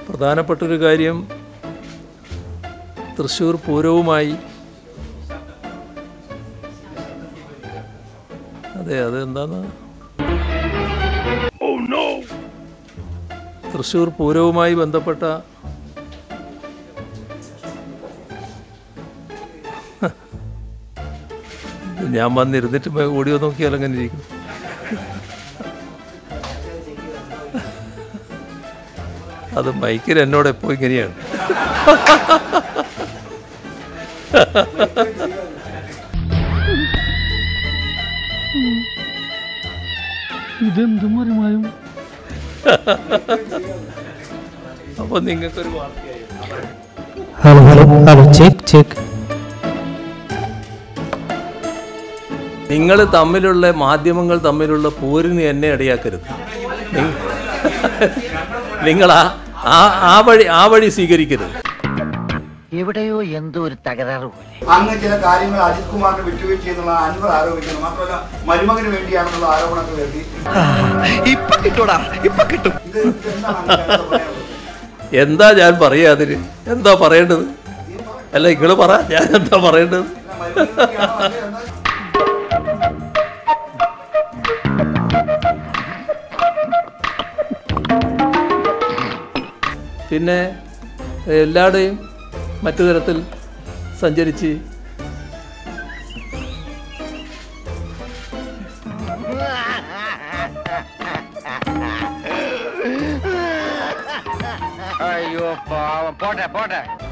പ്രധാനപ്പെട്ടൊരു കാര്യം തൃശ്ശൂർ പൂരവുമായി അതെന്താന്ന് തൃശ്ശൂർ പൂരവുമായി ബന്ധപ്പെട്ട ഞാൻ വന്നിരുന്നിട്ട് ഓഡിയോ നോക്കിയാൽ അങ്ങനെ ഇരിക്കും. അത് മൈക്കിൽ എന്നോട് എപ്പോ ഇങ്ങനെയാണ്. ഇതെന്തും മറിമായും. അപ്പൊ നിങ്ങൾക്കൊരു വാർത്തയായി. നിങ്ങൾ തമ്മിലുള്ള മാധ്യമങ്ങൾ തമ്മിലുള്ള പോരിന് എന്നെ ഇടയാക്കരുത്. നിങ്ങൾ ആ വഴി സ്വീകരിക്കരുത്. എവിടെയോ എന്തോ ഒരു തകരാറ് പോലെ. അങ്ങ് ചില കാര്യങ്ങൾ അജിത് കുമാറിന് വിട്ടുവീഴ്ച എന്നുള്ള അൻവർ ആരോപിക്കുന്നു. മാത്രമല്ല മരുമകന് വേണ്ടിയാണെന്നുള്ള ആരോപണങ്ങൾ വേണ്ടി എന്താ ഞാൻ പറയാ? അതിന് എന്താ പറയേണ്ടത്? അല്ല നിങ്ങൾ പറ, ഞാൻ എന്താ പറയേണ്ടത്? പിന്നെ എല്ലാവരുടെയും മറ്റു തരത്തിൽ സഞ്ചരിച്ച് അയ്യോ പാവം. പോട്ടെ പോട്ടെ.